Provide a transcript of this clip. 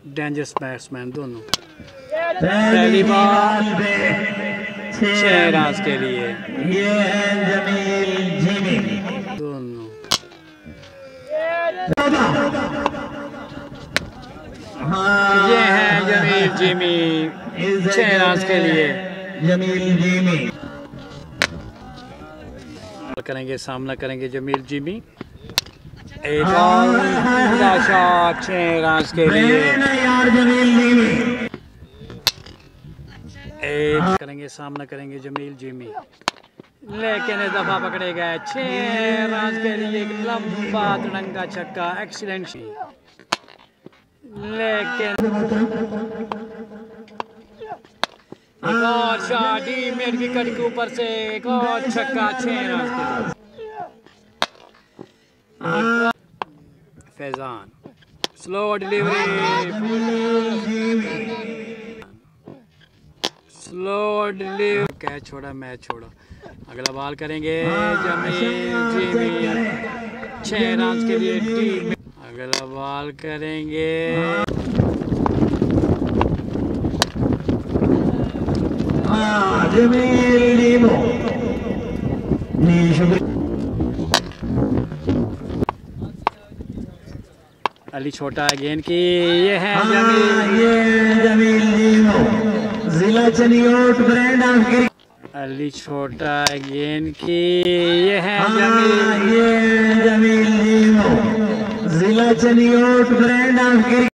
Dangerous batsman दोनों। पहली ball 6 run के लिए ये है जमील जिमी दोनों। ये है जमील जिमी 6 रन के लिए। जमील जिमी करेंगे, सामना करेंगे जमील जिमी। एक और शॉट 6 रन के लिए। यार जमील जिमी एक करेंगे, सामना करेंगे जमील जिमी, लेकिन इस दफा पकड़े गए 6 रन के लिए। एक लंबा तिरंगा छक्का, एक्सीलेंट। लेकिन एक और शॉट मिड विकेट के ऊपर से, एक और छक्का 6 रन के लिए। Faizan slow delivery, slow delivery, catch छोड़ा, मैच छोड़ा। अगला बॉल करेंगे जमील जिमी 6 रन के लिए टीम। अगला बॉल करेंगे जमील जिमी अली छोटा है गेंद की। ये है जमील, ये जमील जिमी जिला Chiniot brand of cricket. Ali छोटा है गेंद की। ये है जमील, ये जमील जिमी जिला चनियोट ब्रांड ऑफ क्रिकेट।